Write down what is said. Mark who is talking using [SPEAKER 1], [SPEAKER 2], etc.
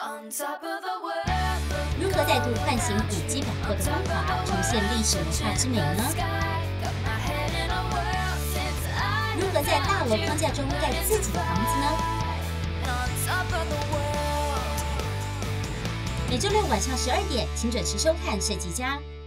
[SPEAKER 1] 如何再度唤醒古迹百货的风华，重现历史文化之美呢？如何在大楼框架中盖自己的房子呢？每周六晚上12点，请准时收看《设计家》。